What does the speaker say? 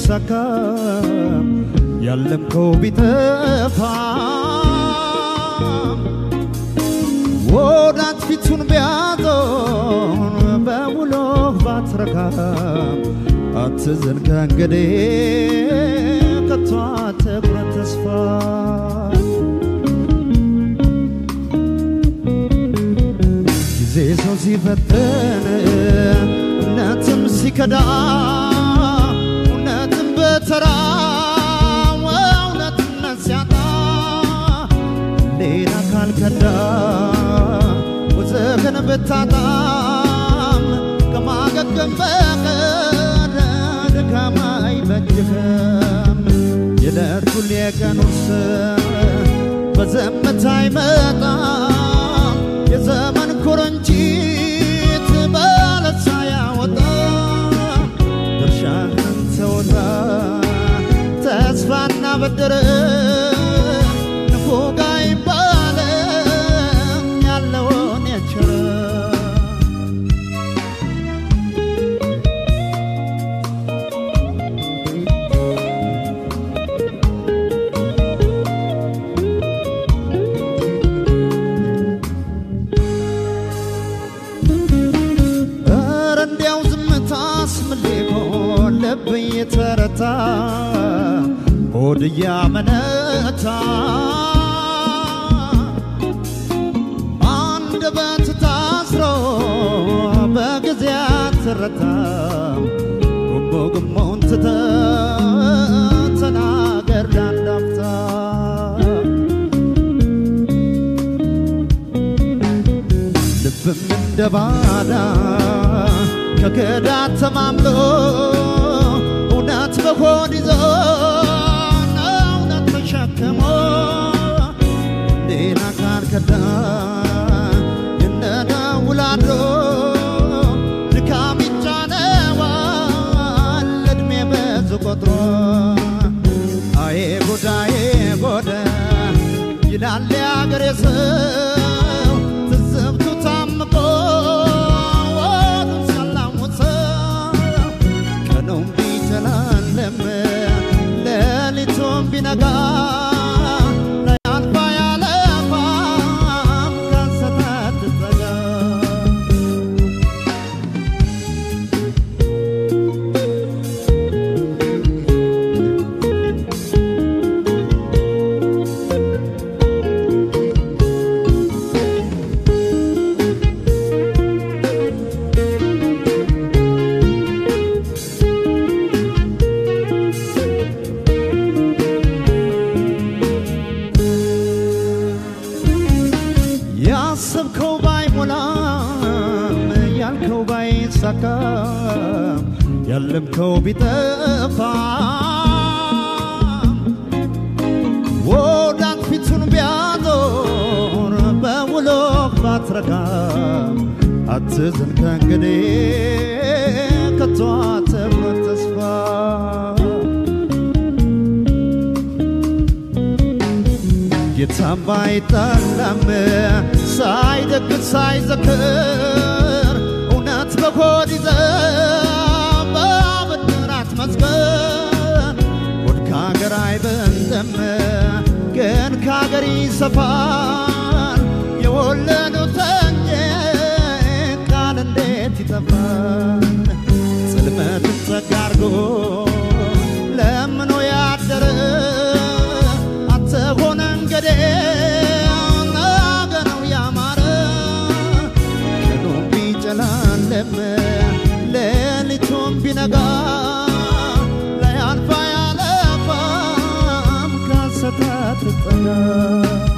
ባይሳካ ያለምከው ቢጠፋ ወዳት ፊቱን ቢያዞር በውሎ ባትረካ አትዘን ከእንግዲህ ከቶ አትቁረጥ ተስፋ ጊዜ ሰው ሲፈትን እውነትም ሲከዳ እውነትም በተራ እውነትነት ሲያጣ ሌላ ካልከዳ ወዘህን ብታጣም ከማገገም በቀር ድካም አይበጅህም የዕለቱን የቀኑስ በዘመታ አይመጣም የዘመን ኩርንችት በለሳ ያወጣ ድርሻህን ተወጣ ተስፋና በድር ንፉግ አይባልም ያለውን የቸረ የተረታ ሆድያ መነታ አንደበት ታስሮ በጊዜ አትረታ ጉሞውን ትተህ ተናገር ላንዳፍታ ልብም እንደ ባዳ ከክዳት ተማምሎ እውነት በሆድ ይዞ እውነት ተሸክሞ ሌላ ካልከዳ ይነዳውል አድሮ ድካም ይጫነዋል ዕድሜ ብዙ ቆጥሮ አዬ ጎዳ ይላል የአገሬ ሰው ትዝብቱ ታምቆ ሌሊቱም ቢነጋ ላያልፋ ያለፋም ካንሰታ ትጠጋ ያሰብከው ባይሞላም ያልከው ባይሳካ ያለምከው ቢጠፋ ወዳት ፊቱን ቢያዞር በውሎ ባትረካ አትዘን ከእንግዲህ ከቶ አትቁረጥ ተስፋ ጌታም ባይጣላም ሳይደግስ ሳይዘክር እውነት በሆድ ይዘህ በብድር አትመስክር ሆድ ከአገር አይበልጥም ግን ከአገር ይሰፋል የወለዱት እንጂ ቃል እንዴት ይጠፋል ጽልመትን ጸጋ አድርጎ ለምኖ ያደረ አትሆነ እንግዲህ ነገነው ያማረ ቀኑም ቢጨላለም ሌሊቱም ቢነጋ ላያልፋ ያለፋም ካንሰታ ትጠጋ